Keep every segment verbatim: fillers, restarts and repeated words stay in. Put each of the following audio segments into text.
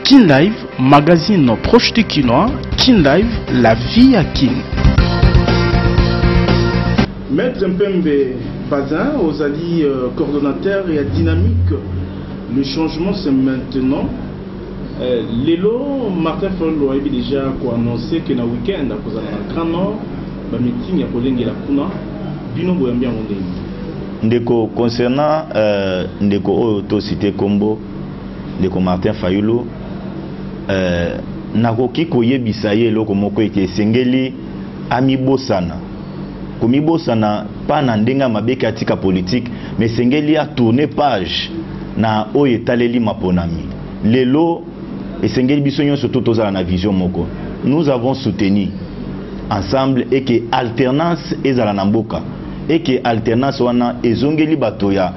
Kin Live, magazine proche de Kinois. Kin Live, la vie à Kin. Maître Mpembe Bazin, aux alliés euh, coordonnateurs et à dynamique. Le changement c'est maintenant. Euh, Lelo, Martin Fayulu a déjà annoncé que dans le week-end, à cause de la Grand Nord, le meeting a collé la Kuna, Bino Boyambia Mondé. Ndeko concernant euh, Ndeko Auto-Cité Combo, Ndeko Martin Fayulu, euh, nakoki koyebisa ye eloko moko ete esengeli amibosana. Komibosana pa na ndenga mabeki atika politique, mais esengeli a tourner page na oyo etaleli maponami. Lelo esengeli biso nyonso to tozala na vision moko. Nous avons soutenu ensemble et que alternance ezala na mboka. Et que alternance wana ezongeli bato ya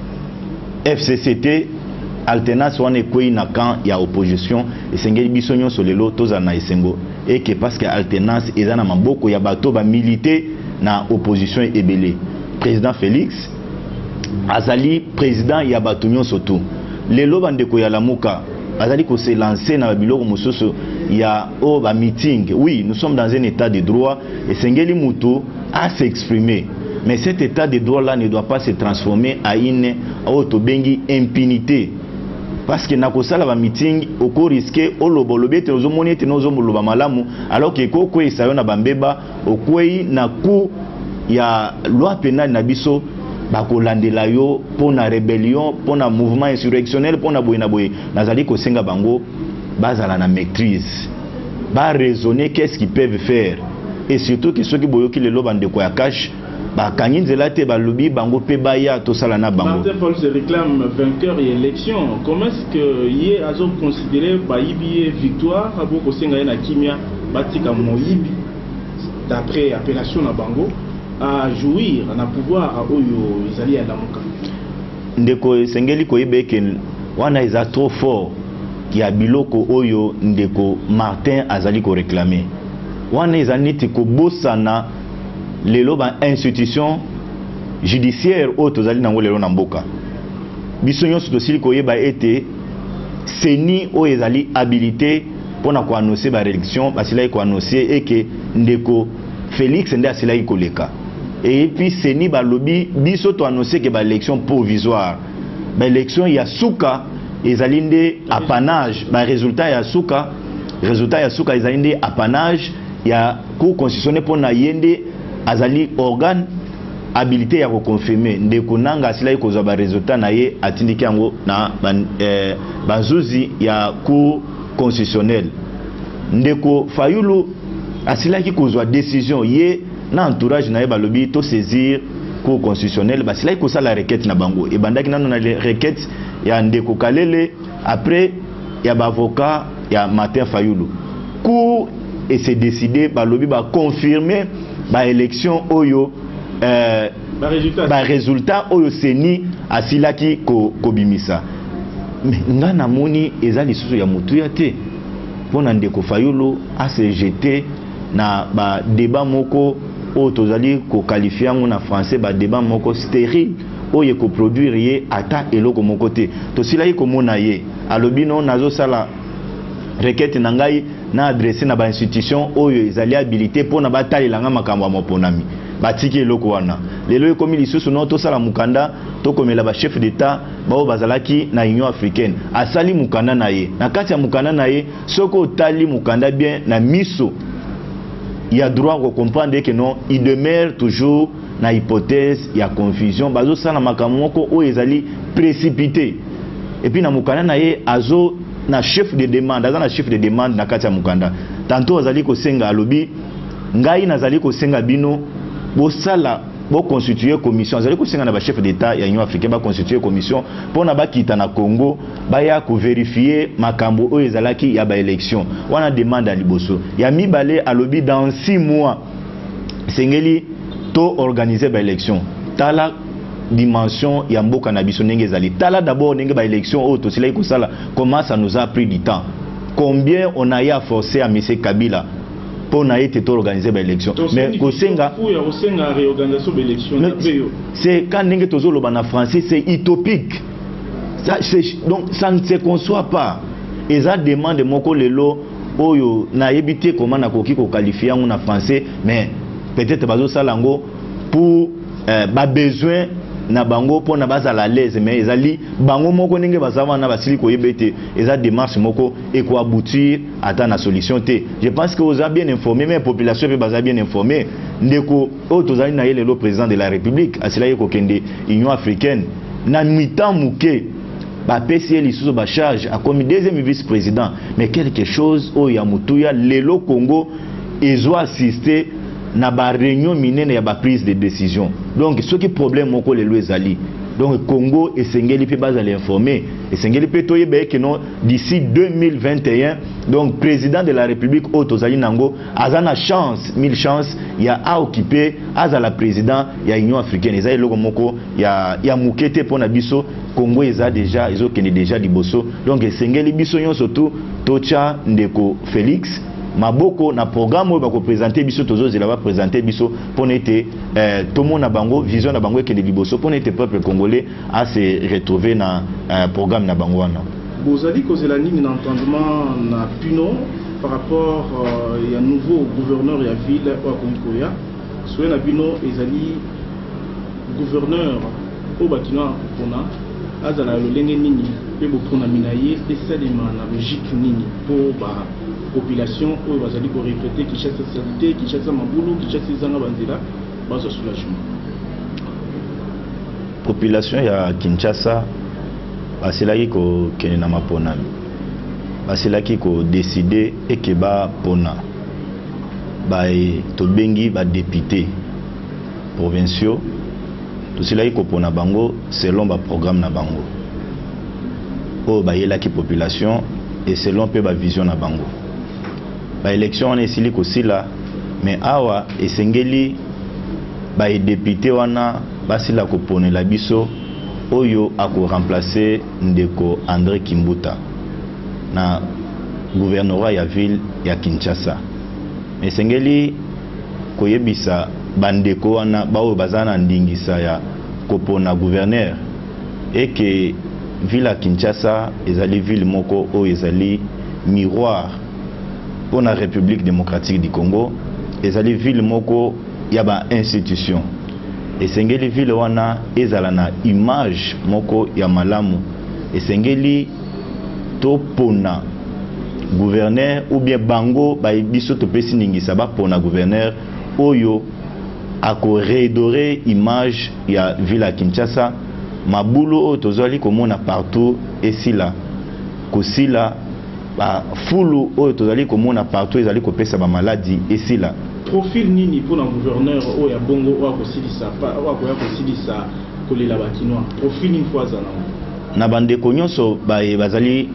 F C C T, alternance wana ekwei na camp ya opposition esengeli biso nyonso lelo tozala na esengo. Et que parce que alternance eza na maboko ya bato ba militer na opposition ebele. Président Félix azali président ya bato nyonso to. Lelo bandeko ya lamuka azali ko se lancer na biloko mososo ya o ba meeting. Oui, nous sommes dans un état de droit et esengeli muto à s'exprimer. Mais cet état de droit-là ne doit pas se transformer à une autobengi impunité. Parce que nakosala ba meeting oko risquer olobolobete ozomonete nozomoloba malamu alors que koko esayo na bambeba okwei na ku ya loi pénale na biso bakolandela yo pona rébellion pona mouvement insurrectionnel pona boye na boye nazali kosenga bango bazala na maîtrise ba raisonner qu'est-ce qu'ils peuvent faire et surtout que ceux qui boyoki le loba ndeko ya cash ba kanginzela te ba lobi bango pe baya to sala na bango. Martin Fayulu se réclame vainqueur et élection. Comment est-ce que yé azo considéré ba yibi victoire abo ko senga na kimia batika moyibi d'après appellation na bango à jouir na pouvoir a oyo izali ya lamuka. Ndeko sengeli ko yebeke wana eza trop fort ya biloko oyo ndeko Martin azali ko réclamer. Wana ezali ti ko bosana lelo ba institution judiciaire auto zali nango lelo na mboka biso nyonso tosili koyeba ete seni o ezali habilité pona ko annoncer ba élection basila ko annoncer et que ndeko Félix nde asila koleka et puis seni ba lobby biso to annoncer que ba élection provisoire ba élection ya suka ezali nde apanage ba résultat ya suka résultat ya suka ezali nde apanage ya cour constitutionnelle pona yende azali organe habilité ya reconfirmer ndeko nanga asila kozwa ba résultat na ye atindiki yango na ban, eh, banzuzi ya cour constitutionnelle. Ndeko Fayulu asila ki kozwa décision ye na entourage na ye balobi to saisir cour constitutionnelle basila ko sala requête na bango e bandaki nano na requête ya ndeko Kalele après ya ba avocat ya Martin Fayulu cour et c'est décidé balobi ba confirmer ba élection oyo euh, ba résultat ba résultat oyo seni asilaki ko kobimisa mais ngana moni eza lisusu ya mutu ya te pona ndeko Fayulu a se jeter na ba débat moko oyo tozali ko qualifier ngo na français ba débat moko stérile oyo ko produire ye ata eloko moko te to silaki ko mona ye alobi non nazo sala requête na ngai na adressé na ba institution oyo ezali habilité pona batalela nga makambo ya moponami batiki eloko wana lelo ekomi lisusu no to sala mukanda to komela ba chef d'état bao bazalaki na Union africaine asali mukanda na ye na kati ya mukanda na ye soko otali mukanda bien na miso il y a droit de comprendre que non il demeure toujours na hypothèse ya confusion bazo sala makambo moko oyo ezali précipité et puis na mukanda na ye azo na chef de demande aza na chef de demande na kati ya mukanda tantôt azali ko senga alobi ngai nazali ko senga bino bo sala bo constituer commission azali ko senga na ba chef d'état ya Union africaine ba constituer commission pona ba kita na Congo ba ya ko vérifier makambo oyo ezalaki ya ba élection wana demande à liboso ya mibale alobi dans six mois sengeli to organiser ba élection tala dimension ya mboka na biso ndenge ezali tala d'abord ndenge ba élection auto sila ko sala comment ça nous a pris du temps combien on a eu à forcer à monsieur Kabila pour na été organiser ba élection mais kosenga c'est quand ndenge tozo loba na français c'est utopique ça, donc ça ne se conçoit pas eza demande moko lelo oyo na yebite comment na koki ko qualifier en français mais peut-être bazo salango pour euh, ba besoin na bango pour na baza la l'aise mais ezali bango moko ndenge bazava na basili ko yebete eza démarche moko et ko aboutir à na solution té. Je pense que vous avez bien informé mais population peut baza bien informé ndeko o tozali na yele le président de la République asila yeko kende Union africaine na mitan muke ba P C L isuzo ba charge a comme deuxième vice-président mais quelque chose o ya mutuya lelo Congo ezo assister na ba réunion minene ya ba prise de décision. Donc ce qui problème moko lelo ezali. Donc Congo esengeli pe baza l'informer esengeli pe toyebe que non d'ici deux mille vingt et un donc président de la République Otozali Nango azana chance mille chances ya a occupé aza la président ya Union africaine ezali loko moko ya ya mukete pona biso Congo eza déjà ezo kene déjà liboso donc esengeli biso nyonso tout tocha ndeko Félix maboko na programme oyo bako présenter biso tozo zela ba présenter biso pour nete euh, tout monde na bango vision na bango ke de liboso pour nete peuple congolais à se retrouver na euh, programme na bango wana. Vous avez causé la ligne d'entendement na Puno par rapport euh, à un nouveau gouverneur de la ville à Konkoya. Soit na Puno ezali gouverneur au Bakina Pona azala lolenge nini pe bopona minaye esalema na logique nini pour ba population où ils vont regretter qui chasse sa santé, qui chasse ma boulot, qui chasse ses angabandela, bas soulagement. Population ya Kinshasa, basilaki ko kenena mapona. Basilaki ko décider et que ba pona. Ba to bengi ba député provinciaux. To silaki ko pona bango selon ba programme na bango. O ba yelaki population et selon pe ba vision na bango. Ba élection on esili ko sila mais awa esengeli ba député wana basila ko ponela biso oyo ako remplacer ndeko André Kimbuta na gouvernorat ya ville ya Kinshasa. Esengeli ko yebisa bandeko wana bawo bazana ndingisa ya kopona gouverneur et que ville ya Kinshasa ezali ville moko o ezali miroir pour la République démocratique du Congo, ezali ville moko yaba institution. Esengeli ville wana ezala na image moko ya malamu. Esengeli to pona gouverneur ou bien bango ba biso to pesi ningisa ba pona gouverneur oyo ako redorer image ya ville ya Kinshasa mabulo o tozali komona partout esila kosila ba fulu oyo tozali komona partout ezali kopesa ba maladie esila profil nini pour un gouverneur oyo ya bongo oyo kosilisa pa oyo koya kosilisa kolela bakinois profil une fois zana na bandeko nyonso ba bazali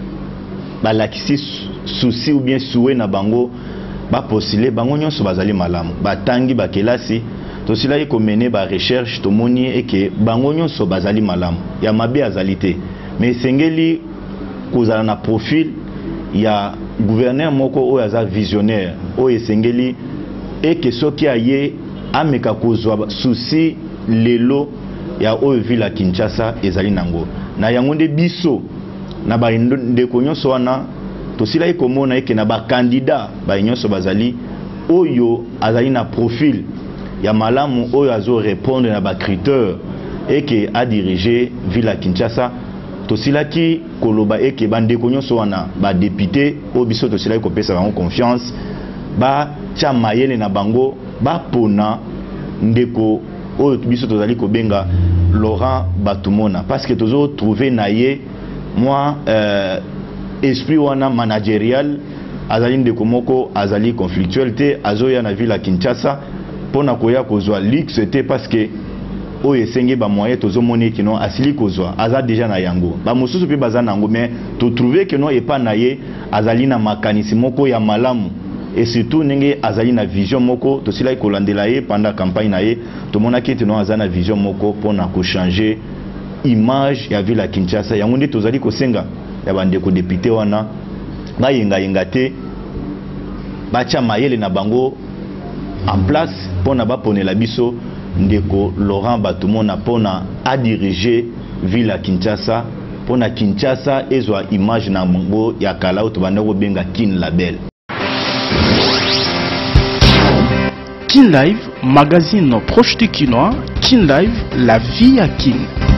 balakisi souci ou bien souhait na bango ba postuler bango nyonso bazali malamu batangi bakelasi tosilaki komene ba recherche tomoni eke bango nyonso bazali malamu ya mabe azali te mais sengeli kozala na profil ya gouverneur moko oyo aza visionnaire oyo esengeli eke soki aye ameka kozwa souci lelo ya oyo ville ya Kinshasa ezali nango na yango nde biso na bandeko nyonso wana tosilaki komona eke na bakandida banyonso bazali oyo azali na profil ya malamu oyo azo répondre na bakriteur eke a diriger ville ya Kinshasa tosilaki koloba eke bandeko nyonso wana ba député o biso tosilaki kopesa bango confiance ba tia mayele na bango ba pona ndeko oyo biso tozali kobenga Laurent Batumona parce que tozo trouver naye moi euh, esprit wana managérial azali ndeko moko azali conflictuel te azoya na ville ya Kinshasa pona koya kozwa luxe te parce que oyo esenge ba moyen tozo moni kino asili kozwa aza déjà na yango ba mosusu pe baza nango mais to trouver que non e pa naye azali na makanisi moko ya malamu et surtout nenge azali na vision moko to sila kolandela ye pendant campagne na ye to mona ke tino azali na vision moko pona ko changer image ya ville ya Kinshasa yango nde tozali kosenga ya bandeko député wana ba yenga yenga te ba tia mayele na bango en place pona ba ponela biso ndeko Laurent Batumona pona a diriger ville ya Kinshasa pona Kinshasa ezwa image na mongo ya kala oto bandako benga Kin Label. Kin Live, magazine proche du Kinois. Kin Live, la vie à Kin.